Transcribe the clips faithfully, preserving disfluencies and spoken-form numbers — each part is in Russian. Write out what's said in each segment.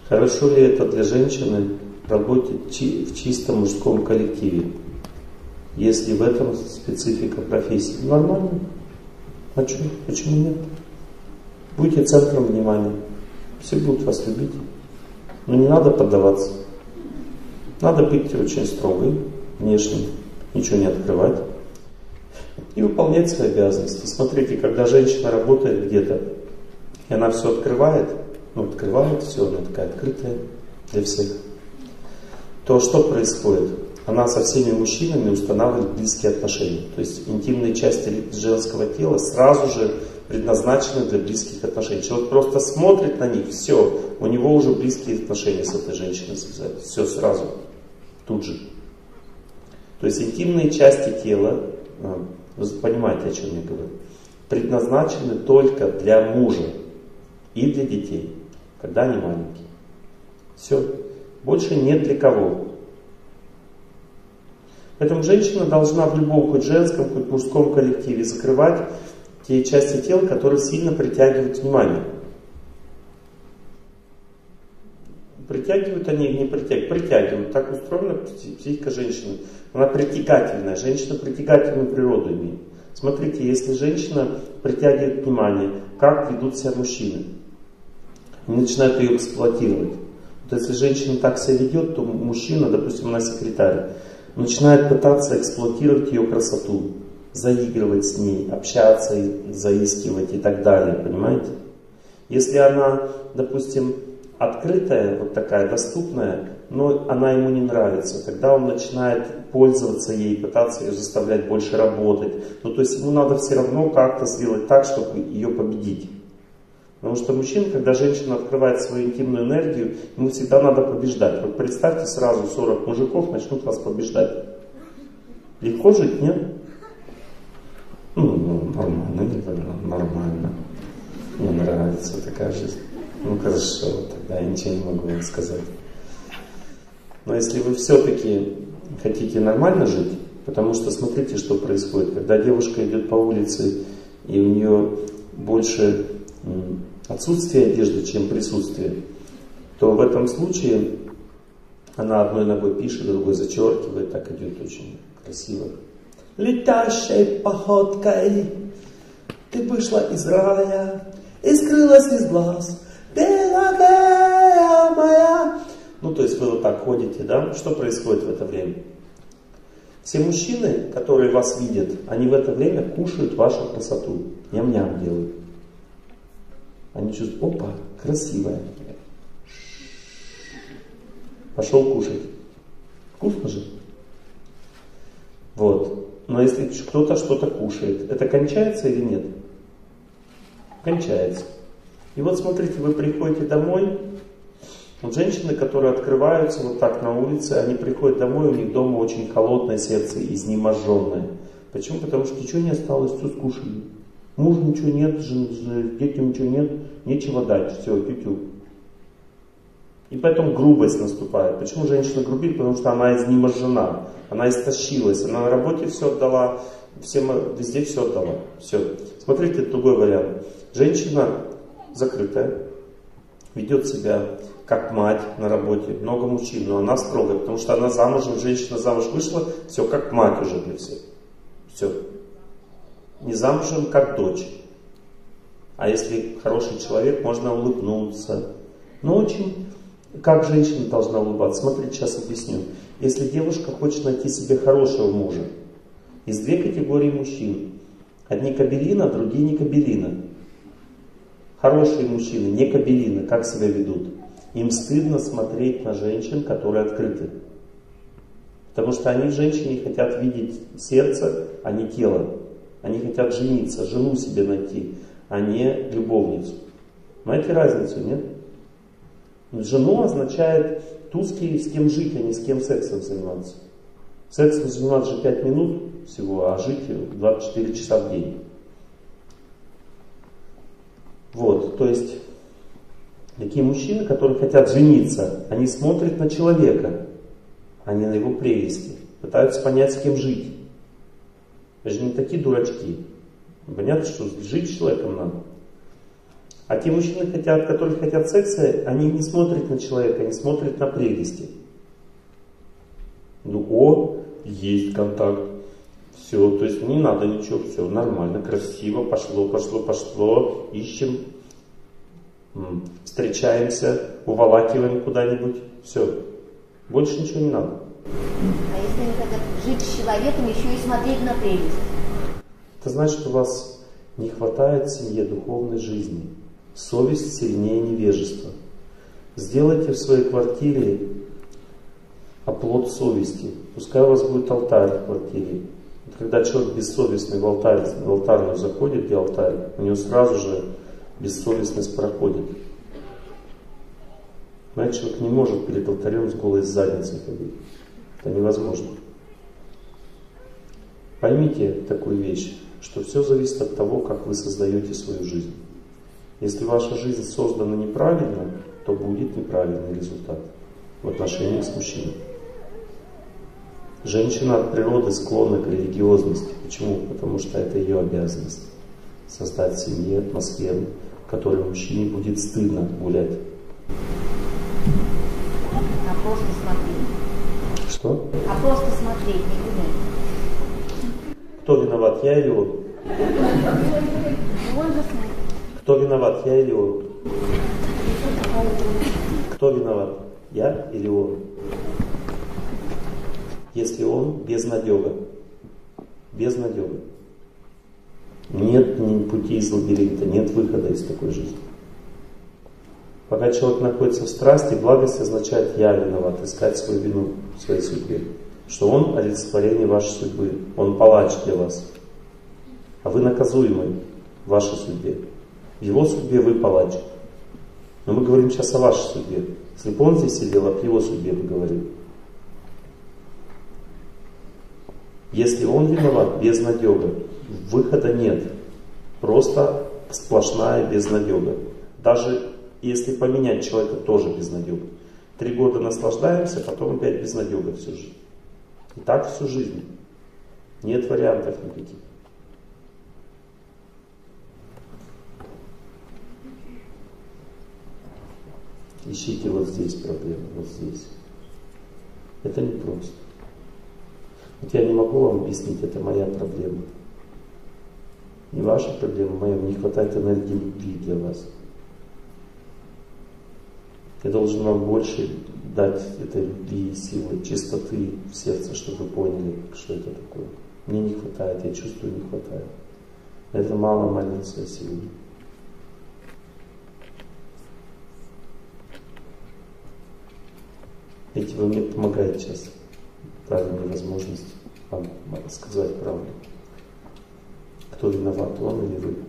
Хорошо ли это для женщины работать в чисто мужском коллективе, если в этом специфика профессии? Нормально. А что? Почему нет? Будьте центром внимания. Все будут вас любить. Но не надо поддаваться. Надо быть очень строгой, внешне, ничего не открывать. И выполнять свои обязанности. Смотрите, когда женщина работает где-то, и она все открывает, ну, открывает все, она такая открытая для всех, то что происходит? Она со всеми мужчинами устанавливает близкие отношения. То есть интимные части женского тела сразу же предназначены для близких отношений. Человек просто смотрит на них, все, у него уже близкие отношения с этой женщиной связались. Все сразу, тут же. То есть интимные части тела, вы понимаете, о чем я говорю, предназначены только для мужа и для детей, когда они маленькие. Все. Больше нет для кого. Поэтому женщина должна в любом, хоть женском, хоть мужском коллективе закрывать те части тела, которые сильно притягивают внимание. Притягивают они, не притягивают. Притягивают. Так устроена психика женщины. Она притягательная. Женщина притягательную природу имеет. Смотрите, если женщина притягивает внимание, как ведут себя мужчины. Они начинают ее эксплуатировать. Вот если женщина так себя ведет, то мужчина, допустим, она секретарь, начинает пытаться эксплуатировать ее красоту, заигрывать с ней, общаться, заискивать и так далее, понимаете? Если она, допустим, открытая, вот такая, доступная, но она ему не нравится, тогда он начинает пользоваться ей, пытаться ее заставлять больше работать. Ну, то есть ему надо все равно как-то сделать так, чтобы ее победить. Потому что мужчина, когда женщина открывает свою интимную энергию, ему всегда надо побеждать. Вот представьте, сразу сорок мужиков начнут вас побеждать. Легко жить, нет? Ну, ну нормально, нормально. Мне нравится такая жизнь. Ну хорошо, тогда я ничего не могу вам сказать. Но если вы все-таки хотите нормально жить, потому что смотрите, что происходит. Когда девушка идет по улице, и у нее больше отсутствие одежды, чем присутствие, то в этом случае она одной ногой пишет, другой зачеркивает, так идет очень красиво. Летящей походкой ты вышла из рая и скрылась из глаз, Пелагея моя. Ну, то есть вы вот так ходите, да? Что происходит в это время? Все мужчины, которые вас видят, они в это время кушают вашу красоту. Ням-ням делают. Они чувствуют, опа, красивая. Пошел кушать. Вкусно же? Вот. Но если кто-то что-то кушает, это кончается или нет? Кончается. И вот смотрите, вы приходите домой, вот женщины, которые открываются вот так на улице, они приходят домой, у них дома очень холодное сердце, изнеможенное. Почему? Потому что ничего не осталось, все скушали. Мужу ничего нет, детям ничего нет, нечего дать, все, тю-тю. И поэтому грубость наступает. Почему женщина грубит? Потому что она изнеможена, она истощилась, она на работе все отдала, всем, везде все отдала. Все. Смотрите, другой вариант. Женщина закрытая, ведет себя как мать на работе, много мужчин, но она строгая, потому что она замужем, женщина замуж вышла, все как мать уже для всех. Все. Не замужем, как дочь. А если хороший человек, можно улыбнуться. Но очень, как женщина должна улыбаться? Смотрите, сейчас объясню. Если девушка хочет найти себе хорошего мужа, есть две категории мужчин. Одни кабелина, другие не кабелина. Хорошие мужчины, не кабелины, как себя ведут? Им стыдно смотреть на женщин, которые открыты. Потому что они в женщине хотят видеть сердце, а не тело. Они хотят жениться, жену себе найти, а не любовницу. Знаете разницу, нет? Жену означает ту, с кем жить, а не с кем сексом заниматься. Сексом заниматься же пять минут всего, а жить двадцать четыре часа в день. Вот, то есть, такие мужчины, которые хотят жениться, они смотрят на человека, а не на его прелести. Пытаются понять, с кем жить. Это же не такие дурачки. Понятно, что жить с человеком надо. А те мужчины, хотят, которые хотят секса, они не смотрят на человека, они смотрят на прелести. Ну, о, есть контакт. Все, то есть не надо ничего, все нормально, красиво, пошло, пошло, пошло, ищем, встречаемся, уволакиваем куда-нибудь, все. Больше ничего не надо. А если они хотят жить с человеком, еще и смотреть на прелесть? Это значит, что у вас не хватает в семье духовной жизни. Совесть сильнее невежества. Сделайте в своей квартире оплот совести. Пускай у вас будет алтарь в квартире. Вот когда человек бессовестный в алтарь, в алтарную заходит, где алтарь, у него сразу же бессовестность проходит. Знаете, человек не может перед алтарем с голой задницей ходить. Это невозможно. Поймите такую вещь, что все зависит от того, как вы создаете свою жизнь. Если ваша жизнь создана неправильно, то будет неправильный результат в отношениях с мужчиной. Женщина от природы склонна к религиозности. Почему? Потому что это ее обязанность. Создать в семье атмосферу, в которой мужчине будет стыдно гулять. А просто смотреть. Что? А просто смотреть, не гулять. Кто виноват, я или он? Он же смотрит. Кто виноват, я или он? Кто виноват, я или он? Если он, безнадега. Безнадега. Нет ни пути из лабиринта, нет выхода из такой жизни. Пока человек находится в страсти, благость означает «я виноват», искать свою вину в своей судьбе. Что он олицетворение вашей судьбы, он палач для вас. А вы наказуемый в вашей судьбе. В его судьбе вы палач. Но мы говорим сейчас о вашей судьбе. Если бы он здесь сидел, об его судьбе бы говорил. Если он виноват, безнадега. Выхода нет. Просто сплошная безнадега. Даже если поменять человека, тоже безнадега. Три года наслаждаемся, потом опять безнадега всю жизнь. И так всю жизнь. Нет вариантов никаких. Ищите вот здесь проблемы, вот здесь. Это непросто. Вот я не могу вам объяснить, это моя проблема. Не ваша проблема, моя, не хватает энергии любви для вас. Я должен вам больше дать этой любви, силы, чистоты в сердце, чтобы вы поняли, что это такое. Мне не хватает, я чувствую, не хватает. Это мало молиться сегодня. Видите, вы мне помогаете сейчас. Правильная возможность вам сказать правду. Кто виноват, он или вы?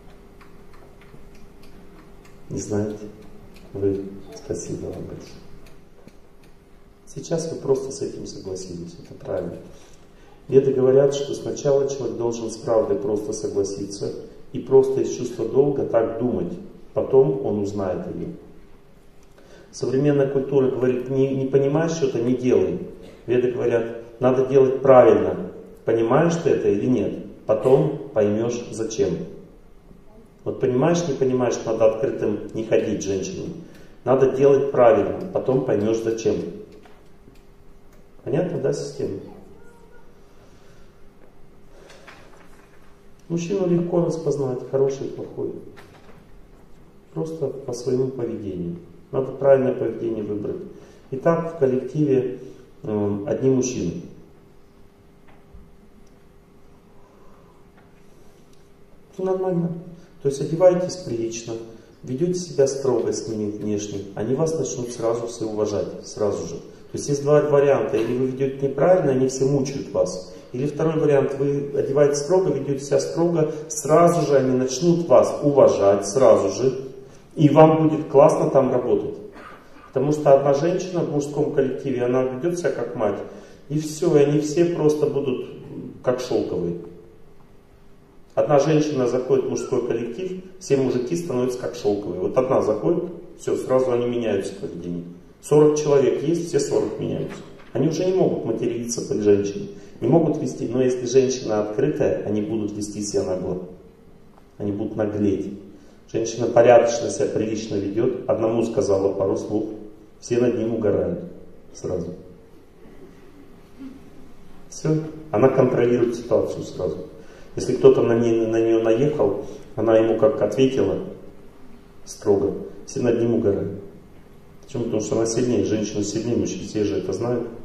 Не знаете? Вы. Спасибо вам большое. Сейчас вы просто с этим согласились. Это правильно. Веды говорят, что сначала человек должен с правдой просто согласиться и просто из чувства долга так думать. Потом он узнает ее. Современная культура говорит, не, не понимаешь что-то, не делай. Веды говорят, надо делать правильно. Понимаешь ты это или нет? Потом поймешь зачем. Вот понимаешь, не понимаешь, что надо открытым не ходить женщине. Надо делать правильно, потом поймешь зачем. Понятно, да, система? Мужчину легко распознать, хороший и плохой. Просто по своему поведению. Надо правильное поведение выбрать. Итак, в коллективе э, одни мужчины. Все нормально. То есть одевайтесь прилично, ведете себя строго с ними внешне, они вас начнут сразу все уважать, сразу же. То есть есть два варианта, или вы ведете неправильно, они все мучают вас. Или второй вариант, вы одеваетесь строго, ведете себя строго, сразу же они начнут вас уважать, сразу же. И вам будет классно там работать. Потому что одна женщина в мужском коллективе, она ведет себя как мать. И все, и они все просто будут как шелковые. Одна женщина заходит в мужской коллектив, все мужики становятся как шелковые. Вот одна заходит, все, сразу они меняются в поведении. сорок человек есть, все сорок меняются. Они уже не могут материться под женщиной. Не могут вести, но если женщина открытая, они будут вести себя нагло. Они будут наглеть. Женщина порядочно себя прилично ведет, одному сказала пару слов, все над ним угорают сразу. Все, она контролирует ситуацию сразу. Если кто-то на, не, на нее наехал, она ему как ответила строго, все над ним угорают. Почему? Потому что она сильнее, женщина сильнее, мужчины все же это знают.